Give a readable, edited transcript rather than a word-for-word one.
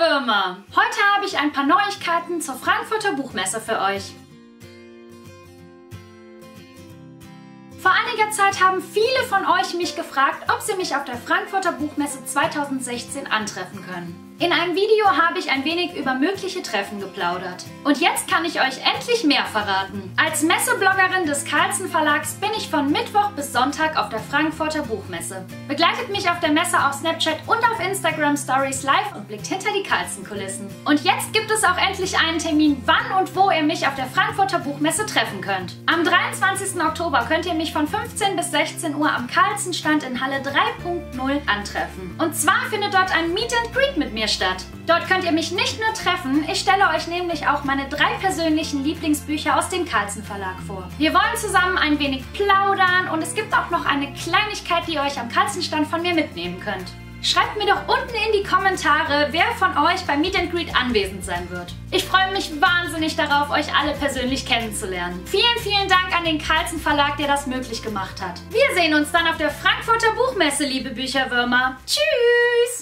Bücherwürmer! Heute habe ich ein paar Neuigkeiten zur Frankfurter Buchmesse für euch. Vor einiger Zeit haben viele von euch mich gefragt, ob sie mich auf der Frankfurter Buchmesse 2016 antreffen können. In einem Video habe ich ein wenig über mögliche Treffen geplaudert. Und jetzt kann ich euch endlich mehr verraten. Als Messebloggerin des Carlsen Verlags bin ich von Mittwoch bis Sonntag auf der Frankfurter Buchmesse. Begleitet mich auf der Messe auf Snapchat und auf Instagram Stories live und blickt hinter die Carlsen-Kulissen. Und jetzt gibt es auch endlich einen Termin, wann und wo ihr mich auf der Frankfurter Buchmesse treffen könnt. Am 23. Oktober könnt ihr mich von 15 bis 16 Uhr am Carlsen-Stand in Halle 3.0 antreffen. Und zwar findet dort ein Meet and Greet mit mir statt. Dort könnt ihr mich nicht nur treffen, ich stelle euch nämlich auch meine 3 persönlichen Lieblingsbücher aus dem Carlsen Verlag vor. Wir wollen zusammen ein wenig plaudern und es gibt auch noch eine Kleinigkeit, die ihr euch am Carlsen-Stand von mir mitnehmen könnt. Schreibt mir doch unten in die Kommentare, wer von euch beim Meet and Greet anwesend sein wird. Ich freue mich wahnsinnig darauf, euch alle persönlich kennenzulernen. Vielen, vielen Dank an den Carlsen Verlag, der das möglich gemacht hat. Wir sehen uns dann auf der Frankfurter Buchmesse, liebe Bücherwürmer. Tschüss!